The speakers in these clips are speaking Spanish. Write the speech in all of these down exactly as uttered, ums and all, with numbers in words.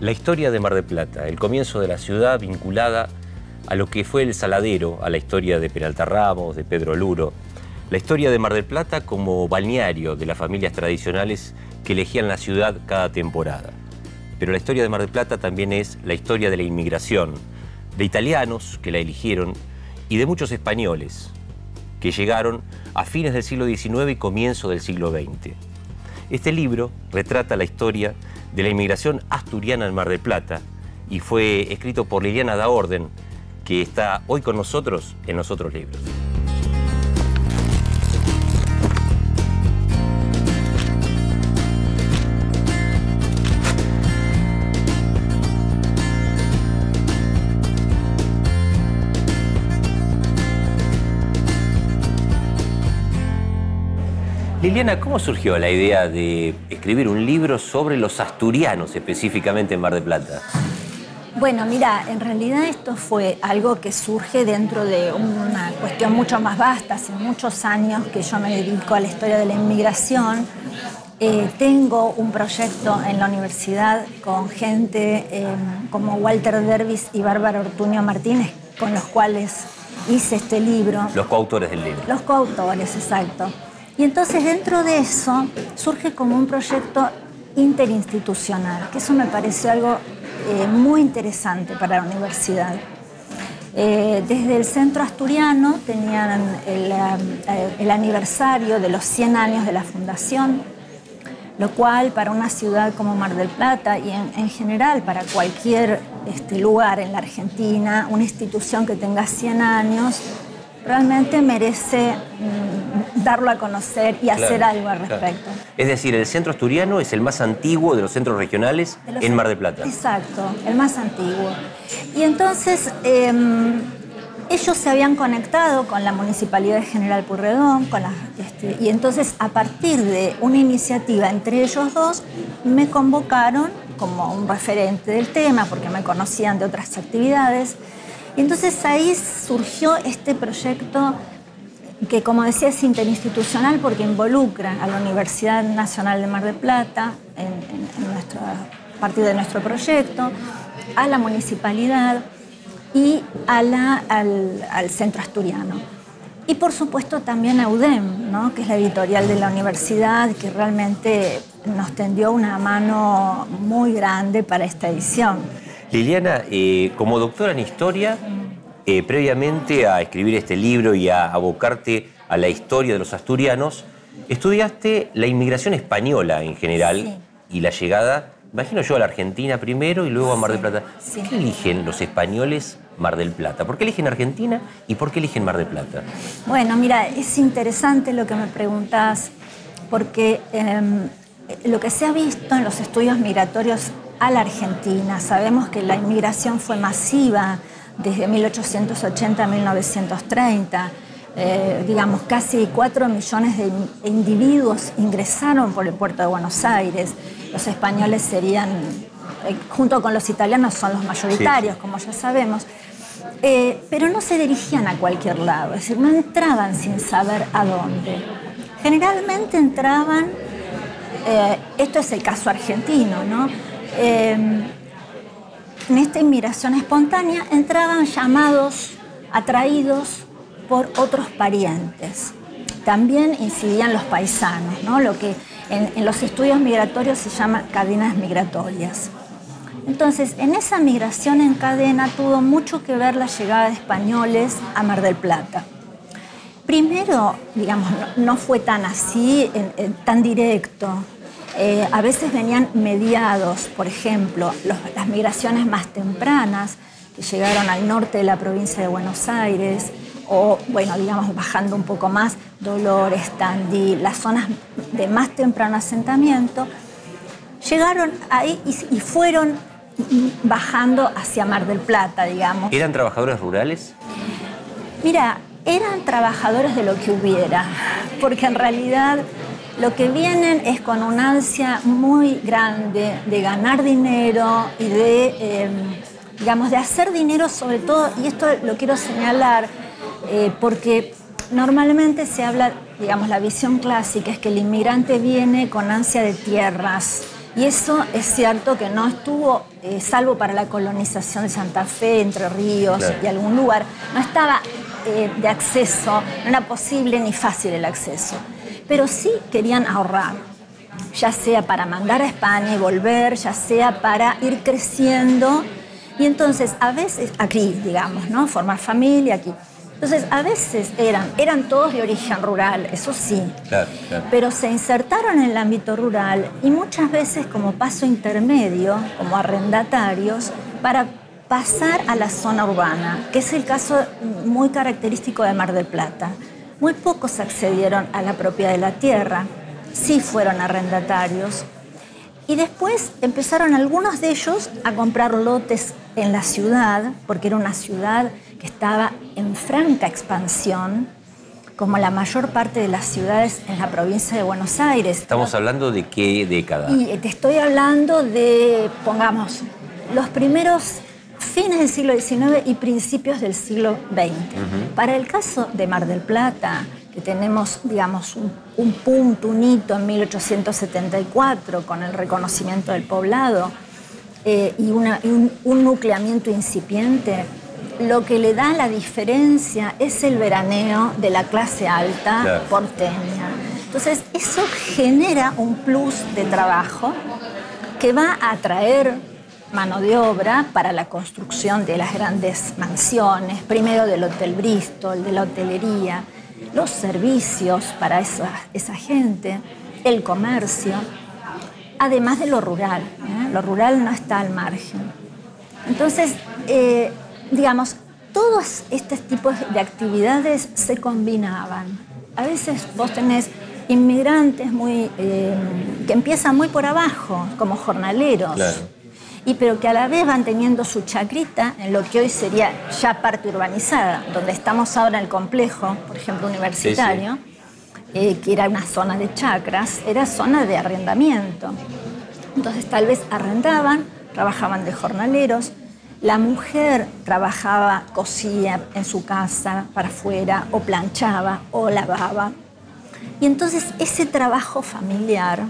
La historia de Mar del Plata, el comienzo de la ciudad vinculada a lo que fue el Saladero, a la historia de Peralta Ramos, de Pedro Luro. La historia de Mar del Plata como balneario de las familias tradicionales que elegían la ciudad cada temporada. Pero la historia de Mar del Plata también es la historia de la inmigración, de italianos que la eligieron y de muchos españoles que llegaron a fines del siglo diecinueve y comienzo del siglo veinte. Este libro retrata la historia de la inmigración asturiana en Mar del Plata y fue escrito por Liliana Daorden, que está hoy con nosotros en Los Otros Libros. Liliana, ¿cómo surgió la idea de escribir un libro sobre los asturianos específicamente en Mar del Plata? Bueno, mira, en realidad esto fue algo que surge dentro de una cuestión mucho más vasta. Hace muchos años que yo me dedico a la historia de la inmigración. Eh, tengo un proyecto en la universidad con gente eh, como Walter Dervis y Bárbara Ortuño Martínez, con los cuales hice este libro. Los coautores del libro. Los coautores, exacto. Y entonces dentro de eso surge como un proyecto interinstitucional, que eso me pareció algo eh, muy interesante para la universidad. Eh, desde el Centro Asturiano tenían el, el aniversario de los cien años de la fundación, lo cual para una ciudad como Mar del Plata y en, en general para cualquier este, lugar en la Argentina, una institución que tenga cien años, realmente merece mm, darlo a conocer y hacer claro, algo al respecto. Claro. Es decir, el Centro Asturiano es el más antiguo de los centros regionales los, en Mar del Plata. Exacto, el más antiguo. Y entonces eh, ellos se habían conectado con la Municipalidad de General Pueyrredón, con la, este, y entonces a partir de una iniciativa entre ellos dos me convocaron como un referente del tema porque me conocían de otras actividades. Y entonces ahí surgió este proyecto que, como decía, es interinstitucional porque involucra a la Universidad Nacional de Mar del Plata, en, en, en nuestro, a partir de nuestro proyecto, a la municipalidad y a la, al, al Centro Asturiano. Y por supuesto también a UDEM, ¿no? Que es la editorial de la universidad, que realmente nos tendió una mano muy grande para esta edición. Liliana, eh, como doctora en Historia, eh, previamente a escribir este libro y a abocarte a la historia de los asturianos, estudiaste la inmigración española en general sí. y la llegada, imagino yo, a la Argentina primero y luego a Mar del Plata. Sí. ¿Por qué eligen los españoles Mar del Plata? ¿Por qué eligen Argentina y por qué eligen Mar del Plata? Bueno, mira, es interesante lo que me preguntás, porque eh, lo que se ha visto en los estudios migratorios a la Argentina, sabemos que la inmigración fue masiva desde mil ochocientos ochenta a mil novecientos treinta, eh, digamos casi cuatro millones de individuos ingresaron por el puerto de Buenos Aires. Los españoles serían, eh, junto con los italianos, son los mayoritarios, sí. como ya sabemos, eh, pero no se dirigían a cualquier lado, es decir, no entraban sin saber a dónde. Generalmente entraban, eh, esto es el caso argentino, ¿no? Eh, en esta inmigración espontánea entraban llamados, atraídos por otros parientes. También incidían los paisanos, ¿no? Lo que en, en los estudios migratorios se llama cadenas migratorias. Entonces, en esa migración en cadena tuvo mucho que ver la llegada de españoles a Mar del Plata. Primero, digamos, no, no fue tan así, en, en, tan directo. Eh, a veces venían mediados, por ejemplo, los, las migraciones más tempranas que llegaron al norte de la provincia de Buenos Aires o, bueno, digamos, bajando un poco más, Dolores, Tandil, las zonas de más temprano asentamiento, llegaron ahí y, y fueron bajando hacia Mar del Plata, digamos. ¿Eran trabajadores rurales? Mira, eran trabajadores de lo que hubiera, porque en realidad lo que vienen es con una ansia muy grande de ganar dinero y de, eh, digamos, de hacer dinero sobre todo, y esto lo quiero señalar, eh, porque normalmente se habla, digamos, la visión clásica es que el inmigrante viene con ansia de tierras, Y eso es cierto que no estuvo, eh, salvo para la colonización de Santa Fe, Entre Ríos claro. y algún lugar, no estaba eh, de acceso, no era posible ni fácil el acceso. Pero sí querían ahorrar, ya sea para mandar a España y volver, ya sea para ir creciendo. Y entonces, a veces, aquí, digamos, ¿no? Formar familia aquí. Entonces, a veces eran, eran todos de origen rural, eso sí, claro, claro. pero se insertaron en el ámbito rural y muchas veces como paso intermedio, como arrendatarios, para pasar a la zona urbana, que es el caso muy característico de Mar del Plata. Muy pocos accedieron a la propiedad de la tierra, sí fueron arrendatarios. Y después empezaron algunos de ellos a comprar lotes en la ciudad, porque era una ciudad que estaba en franca expansión, como la mayor parte de las ciudades en la provincia de Buenos Aires. ¿Estamos hablando de qué década? Y te estoy hablando de, pongamos, los primeros fines del siglo diecinueve y principios del siglo veinte. Uh-huh. Para el caso de Mar del Plata, que tenemos, digamos, un, un punto, un hito en mil ochocientos setenta y cuatro con el reconocimiento del poblado eh, y, una, y un, un nucleamiento incipiente, lo que le da la diferencia es el veraneo de la clase alta claro. porteña. Entonces, eso genera un plus de trabajo que va a atraer mano de obra para la construcción de las grandes mansiones, primero del Hotel Bristol, de la hotelería, los servicios para esa, esa gente, el comercio, además de lo rural. ¿eh? Lo rural no está al margen. Entonces, eh, digamos, todos estos tipos de actividades se combinaban. A veces vos tenés inmigrantes muy, eh, que empiezan muy por abajo, como jornaleros. Claro. Y pero que a la vez van teniendo su chacrita en lo que hoy sería ya parte urbanizada, donde estamos ahora en el complejo, por ejemplo, universitario, sí, sí. Eh, que era una zona de chacras, era zona de arrendamiento. Entonces tal vez arrendaban, trabajaban de jornaleros, la mujer trabajaba, cosía en su casa para afuera, o planchaba, o lavaba. Y entonces ese trabajo familiar,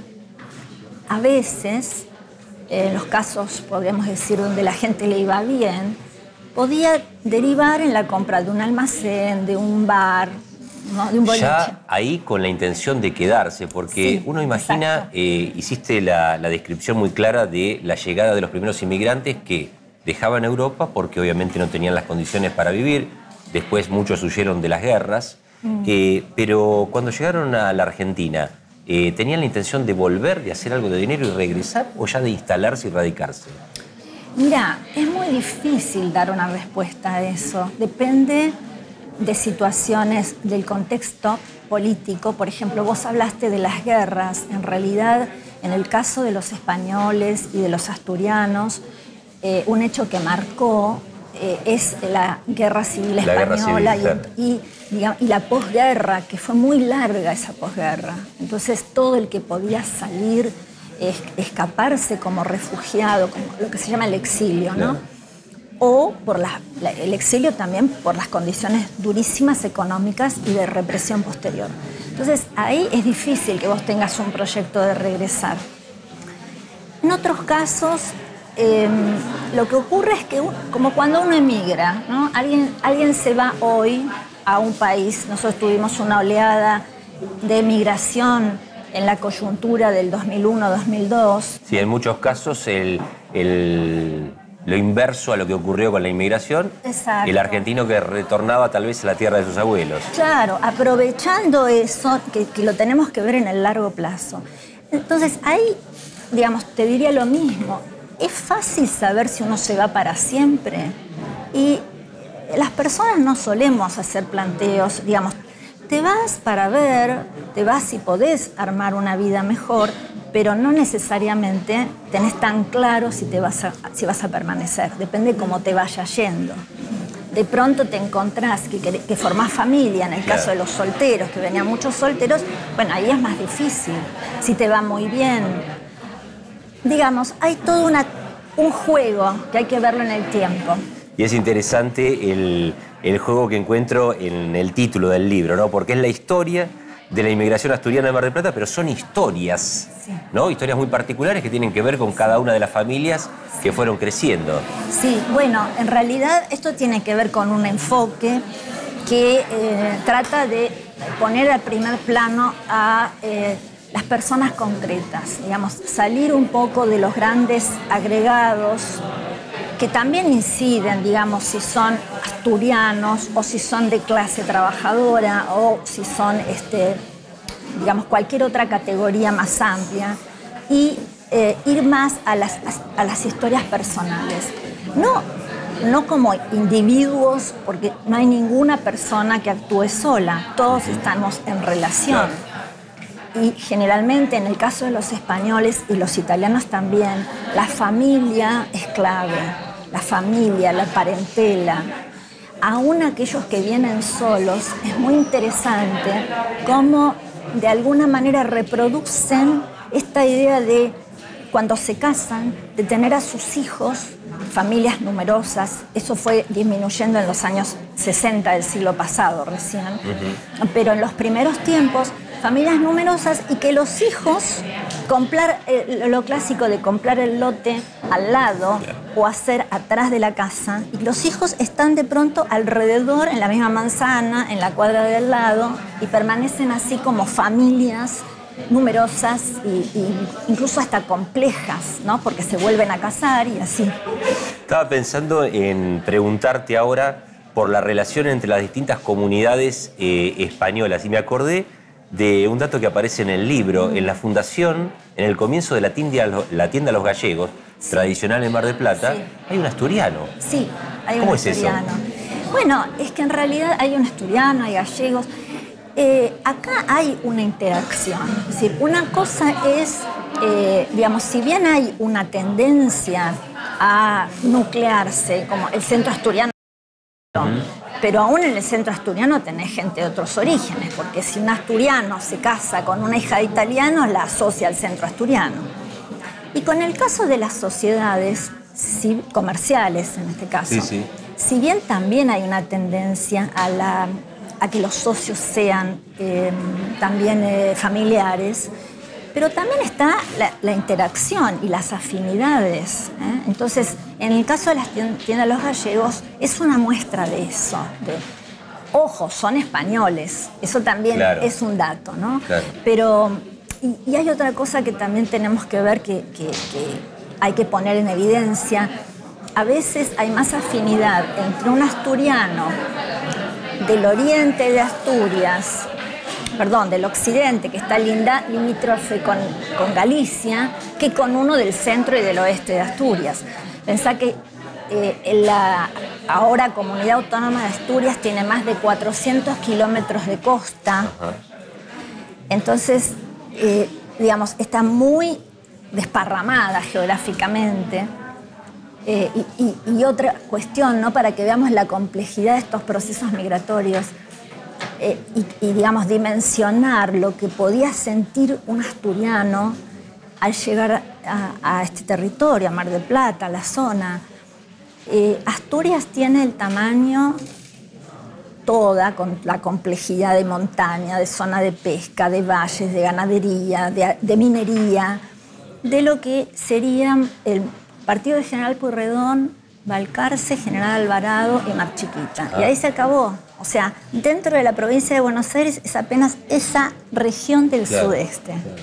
a veces, en los casos, podríamos decir, donde la gente le iba bien, podía derivar en la compra de un almacén, de un bar, ¿no? De un boliche. Ya ahí con la intención de quedarse, porque sí, uno imagina, eh, hiciste la, la descripción muy clara de la llegada de los primeros inmigrantes que dejaban Europa porque obviamente no tenían las condiciones para vivir, después muchos huyeron de las guerras, mm. eh, pero cuando llegaron a la Argentina, Eh, ¿tenían la intención de volver, de hacer algo de dinero y regresar o ya de instalarse y radicarse? Mira, es muy difícil dar una respuesta a eso. Depende de situaciones, del contexto político. Por ejemplo, vos hablaste de las guerras. En realidad, en el caso de los españoles y de los asturianos, eh, un hecho que marcó eh, es la guerra civil la española guerra civil, y, y, digamos, y la posguerra, que fue muy larga esa posguerra. Entonces todo el que podía salir, eh, escaparse como refugiado, como lo que se llama el exilio, ¿no? Claro. O por la, la, el exilio también por las condiciones durísimas económicas y de represión posterior. Entonces ahí es difícil que vos tengas un proyecto de regresar. En otros casos, Eh, lo que ocurre es que, como cuando uno emigra, ¿no? Alguien, alguien se va hoy a un país. Nosotros tuvimos una oleada de emigración en la coyuntura del dos mil uno dos mil dos. Sí, en muchos casos el, el, lo inverso a lo que ocurrió con la inmigración. Exacto. El argentino que retornaba tal vez a la tierra de sus abuelos. Claro, aprovechando eso, que, que lo tenemos que ver en el largo plazo. Entonces, ahí, digamos, te diría lo mismo. Es fácil saber si uno se va para siempre y las personas no solemos hacer planteos, digamos, te vas para ver, te vas si podés armar una vida mejor, pero no necesariamente tenés tan claro si, te vas, a, si vas a permanecer, depende cómo te vaya yendo. De pronto te encontrás que, que, que formás familia, en el caso de los solteros, que venían muchos solteros, bueno, ahí es más difícil, si te va muy bien. Digamos, hay todo una, un juego que hay que verlo en el tiempo. Y es interesante el, el juego que encuentro en el título del libro, ¿no? Porque es la historia de la inmigración asturiana de Mar del Plata, pero son historias, sí. ¿no? Historias muy particulares que tienen que ver con cada una de las familias que fueron creciendo. Sí, bueno, en realidad esto tiene que ver con un enfoque que eh, trata de poner al primer plano a eh, las personas concretas, digamos, salir un poco de los grandes agregados que también inciden, digamos, si son asturianos o si son de clase trabajadora o si son, este, digamos, cualquier otra categoría más amplia y eh, ir más a las, a, a las historias personales. No, no como individuos, porque no hay ninguna persona que actúe sola, todos estamos en relación. Y generalmente, en el caso de los españoles y los italianos también, la familia es clave, la familia, la parentela. Aún aquellos que vienen solos, es muy interesante cómo de alguna manera reproducen esta idea de, cuando se casan, de tener a sus hijos, familias numerosas. Eso fue disminuyendo en los años sesenta del siglo pasado recién. Uh-huh. Pero en los primeros tiempos, familias numerosas y que los hijos, comprar eh, lo clásico de comprar el lote al lado o hacer atrás de la casa, y los hijos están de pronto alrededor, en la misma manzana, en la cuadra del lado, y permanecen así como familias numerosas e y incluso hasta complejas, ¿no? Porque se vuelven a casar y así. Estaba pensando en preguntarte ahora por la relación entre las distintas comunidades eh, españolas y me acordé de un dato que aparece en el libro. En la fundación, en el comienzo de la tienda, la tienda Los Gallegos, sí. tradicional en Mar del Plata, sí. hay un asturiano. Sí, hay ¿Cómo un es asturiano. eso? Bueno, es que en realidad hay un asturiano, hay gallegos. Eh, acá hay una interacción. Es decir, una cosa es, eh, digamos, si bien hay una tendencia a nuclearse, como el centro asturiano, uh-huh. pero aún en el centro asturiano tenés gente de otros orígenes, porque si un asturiano se casa con una hija de italianos, la asocia al centro asturiano. Y con el caso de las sociedades sí, comerciales, en este caso, sí, sí. si bien también hay una tendencia a, la, a que los socios sean eh, también eh, familiares, pero también está la, la interacción y las afinidades, ¿eh? Entonces, en el caso de las tiendas Los Gallegos, es una muestra de eso. De, ojo, son españoles, eso también claro. es un dato, ¿no? Claro. Pero, y, y hay otra cosa que también tenemos que ver, que, que, que hay que poner en evidencia. A veces hay más afinidad entre un asturiano del oriente de Asturias, perdón, del occidente, que está linda, limítrofe con, con Galicia, que con uno del centro y del oeste de Asturias. Pensá que eh, la ahora Comunidad Autónoma de Asturias tiene más de cuatrocientos kilómetros de costa. Ajá. Entonces, eh, digamos, está muy desparramada geográficamente. Eh, y, y, y otra cuestión, ¿no? Para que veamos la complejidad de estos procesos migratorios. Eh, y, y, digamos, dimensionar lo que podía sentir un asturiano al llegar a, a este territorio, a Mar del Plata, a la zona. Eh, Asturias tiene el tamaño toda, con la complejidad de montaña, de zona de pesca, de valles, de ganadería, de, de minería, de lo que serían el partido de General Pueyrredón, Balcarce, General Alvarado y Mar Chiquita. Ah. Y ahí se acabó. O sea, dentro de la provincia de Buenos Aires es apenas esa región del claro, sudeste. Claro.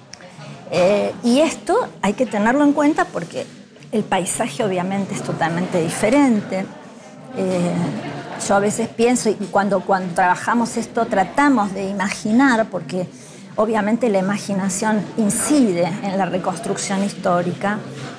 Eh, y esto hay que tenerlo en cuenta porque el paisaje obviamente es totalmente diferente. Eh, yo a veces pienso, y cuando, cuando trabajamos esto tratamos de imaginar, porque obviamente la imaginación incide en la reconstrucción histórica,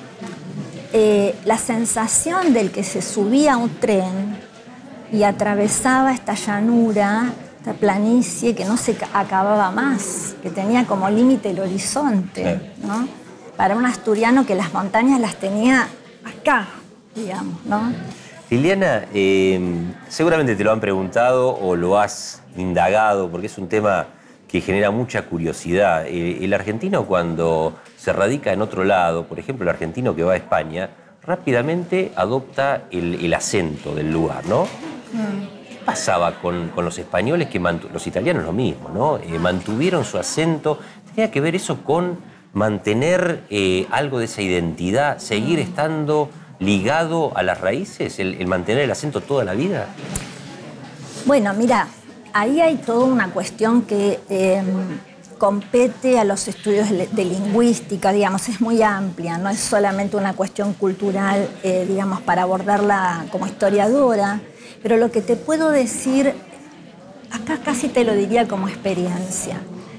eh, la sensación del que se subía a un tren y atravesaba esta llanura, esta planicie que no se acababa más, que tenía como límite el horizonte, ¿no? Para un asturiano que las montañas las tenía acá, digamos, ¿no? Liliana, eh, seguramente te lo han preguntado o lo has indagado, porque es un tema que genera mucha curiosidad. Eh, el argentino cuando se radica en otro lado, por ejemplo, el argentino que va a España, rápidamente adopta el, el acento del lugar, ¿no? Mm. pasaba con, con los españoles, que los italianos lo mismo, ¿no? Eh, mantuvieron su acento. ¿Tenía que ver eso con mantener eh, algo de esa identidad, seguir estando ligado a las raíces, el, el mantener el acento toda la vida? Bueno, mira, ahí hay toda una cuestión que eh, compete a los estudios de, de lingüística, digamos, es muy amplia, no es solamente una cuestión cultural, eh, digamos, para abordarla como historiadora, pero lo que te puedo decir, acá casi te lo diría como experiencia.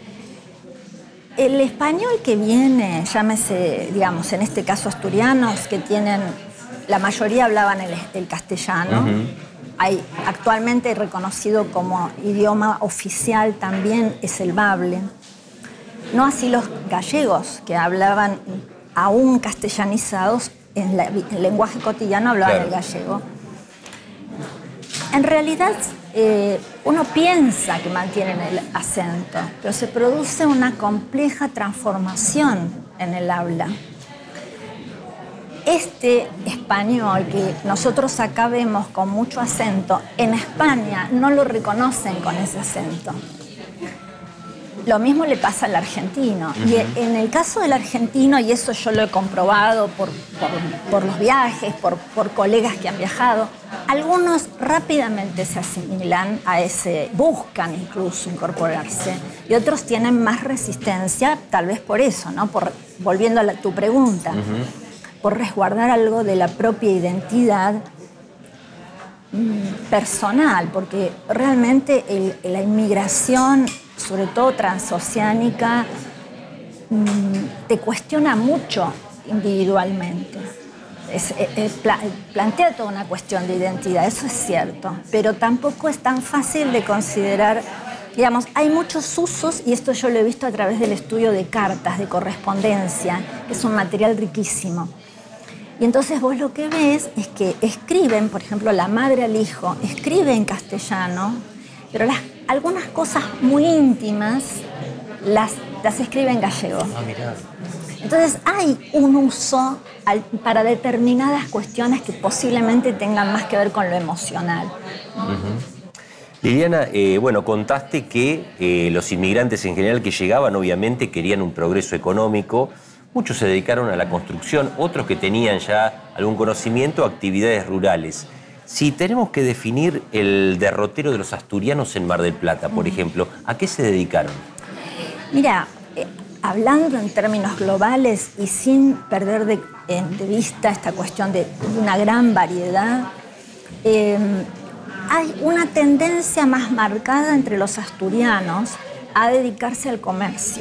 El español que viene, llámese, digamos, en este caso asturianos, que tienen, la mayoría hablaban el, el castellano, uh-huh. Hay, actualmente reconocido como idioma oficial también es el bable. No así los gallegos, que hablaban aún castellanizados, en, la, en el lenguaje cotidiano hablaban claro. el gallego. En realidad, eh, uno piensa que mantienen el acento, pero se produce una compleja transformación en el habla. Este español que nosotros acá vemos con mucho acento, en España no lo reconocen con ese acento. Lo mismo le pasa al argentino. Uh-huh. Y en el caso del argentino, y eso yo lo he comprobado por, por, por los viajes, por, por colegas que han viajado, algunos rápidamente se asimilan a ese, buscan incluso incorporarse, y otros tienen más resistencia, tal vez por eso, ¿no? Por, volviendo a la, tu pregunta. Uh-huh. Por resguardar algo de la propia identidad mmm, personal, porque realmente el, la inmigración, sobre todo transoceánica, mmm, te cuestiona mucho individualmente. Es, es, es, plantea toda una cuestión de identidad, eso es cierto, pero tampoco es tan fácil de considerar. Digamos, hay muchos usos, y esto yo lo he visto a través del estudio de cartas, de correspondencia, que es un material riquísimo. Y entonces vos lo que ves es que escriben, por ejemplo, la madre al hijo, escribe en castellano, pero las, algunas cosas muy íntimas las, las escribe en gallego. Ah, mirá. Entonces hay un uso al, para determinadas cuestiones que posiblemente tengan más que ver con lo emocional. Uh-huh. Liliana, eh, bueno, contaste que eh, los inmigrantes en general que llegaban obviamente querían un progreso económico. Muchos se dedicaron a la construcción, otros que tenían ya algún conocimiento, actividades rurales. Si tenemos que definir el derrotero de los asturianos en Mar del Plata, por ejemplo, ¿a qué se dedicaron? Mira, eh, hablando en términos globales y sin perder de, eh, de vista esta cuestión de una gran variedad, eh, hay una tendencia más marcada entre los asturianos a dedicarse al comercio,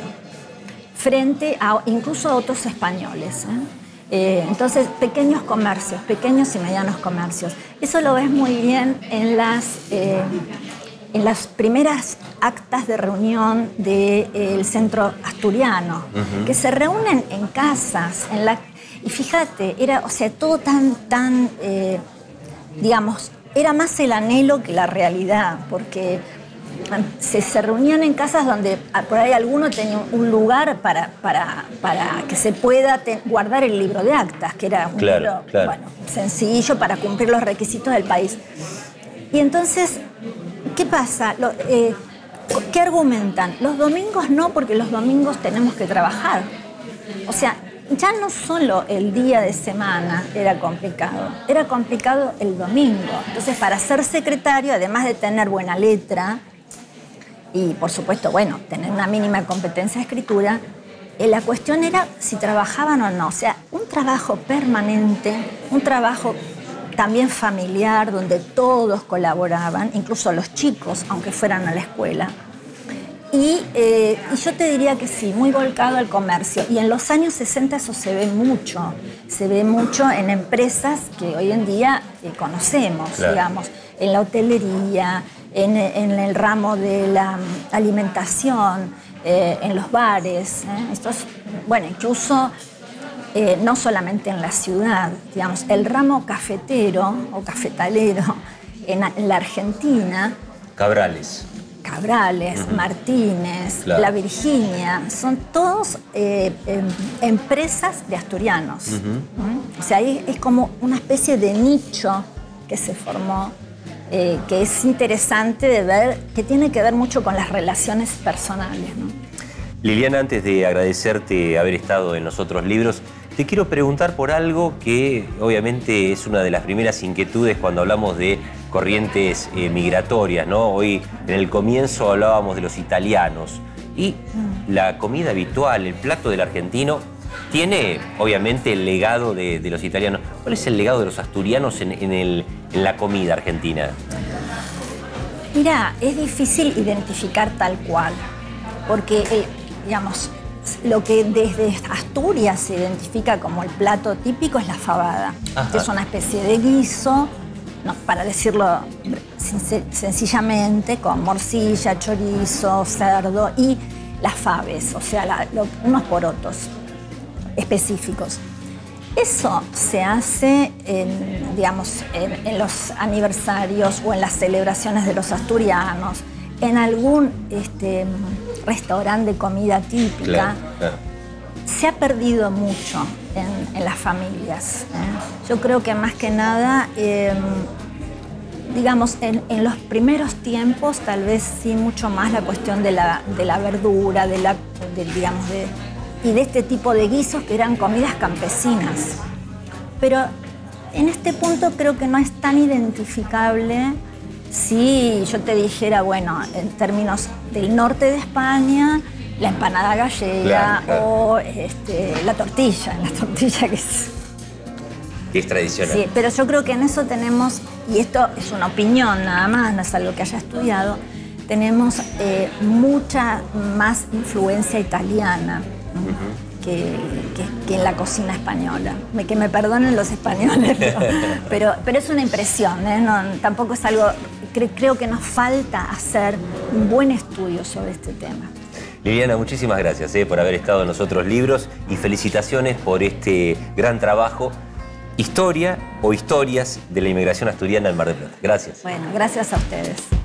frente a incluso a otros españoles. ¿eh? Eh, entonces, pequeños comercios, pequeños y medianos comercios. Eso lo ves muy bien en las, eh, en las primeras actas de reunión del eh, centro asturiano, uh-huh. que se reúnen en casas. En la, y fíjate, era, o sea, todo tan, tan eh, digamos, era más el anhelo que la realidad, porque Se, se reunían en casas donde por ahí alguno tenía un lugar para, para, para que se pueda te, guardar el libro de actas, que era un claro, libro claro. Bueno, sencillo para cumplir los requisitos del país. Y entonces, ¿qué pasa? Lo, eh, ¿Qué argumentan? Los domingos no, porque los domingos tenemos que trabajar. O sea, ya no solo el día de semana era complicado, era complicado el domingo. Entonces, para ser secretario, además de tener buena letra, y, por supuesto, bueno, tener una mínima competencia de escritura, eh, la cuestión era si trabajaban o no. O sea, un trabajo permanente, un trabajo también familiar, donde todos colaboraban, incluso los chicos, aunque fueran a la escuela. Y, eh, y yo te diría que sí, muy volcado al comercio. Y en los años sesenta eso se ve mucho. Se ve mucho en empresas que hoy en día eh, conocemos, claro. digamos, en la hotelería, En, en el ramo de la alimentación, eh, en los bares. ¿eh? Esto es, bueno, incluso eh, no solamente en la ciudad, digamos, el ramo cafetero o cafetalero en, en la Argentina. Cabrales. Cabrales, uh-huh. Martínez, claro. La Virginia, son todos eh, eh, empresas de asturianos. Uh-huh. ¿Mm? O sea, ahí es como una especie de nicho que se formó eh, que es interesante de ver, que tiene que ver mucho con las relaciones personales, ¿no? Liliana, antes de agradecerte haber estado en los otros libros, te quiero preguntar por algo que obviamente es una de las primeras inquietudes cuando hablamos de corrientes eh, migratorias, ¿no? Hoy en el comienzo hablábamos de los italianos y la comida habitual, el plato del argentino, tiene obviamente el legado de, de los italianos. ¿Cuál es el legado de los asturianos en, en, el, en la comida argentina? Mira, es difícil identificar tal cual, porque, eh, digamos, lo que desde Asturias se identifica como el plato típico es la fabada. Ajá. Es una especie de guiso, no, para decirlo sencillamente, con morcilla, chorizo, cerdo y las faves, o sea, la, lo, unos porotos específicos. Eso se hace en, digamos, en, en los aniversarios o en las celebraciones de los asturianos, en algún este, restaurante de comida típica. Claro, claro. Se ha perdido mucho en, en las familias, ¿eh? Yo creo que más que nada, eh, digamos, en, en los primeros tiempos tal vez sí mucho más la cuestión de la, de la verdura, de la, de, digamos, de, y de este tipo de guisos que eran comidas campesinas. Pero en este punto creo que no es tan identificable. Si yo te dijera, bueno, en términos del norte de España, la empanada gallega, claro, claro. o este, la tortilla, la tortilla que es... Que es tradicional. Sí, pero yo creo que en eso tenemos, y esto es una opinión nada más, no es algo que haya estudiado, tenemos eh, mucha más influencia italiana, uh-huh. que, que, que en la cocina española. Me, que me perdonen los españoles, pero, pero, pero es una impresión, ¿eh? No, tampoco es algo... Creo que nos falta hacer un buen estudio sobre este tema. Liliana, muchísimas gracias eh, por haber estado en los otros libros y felicitaciones por este gran trabajo, Historia o Historias de la Inmigración Asturiana en Mar del Plata. Gracias. Bueno, gracias a ustedes.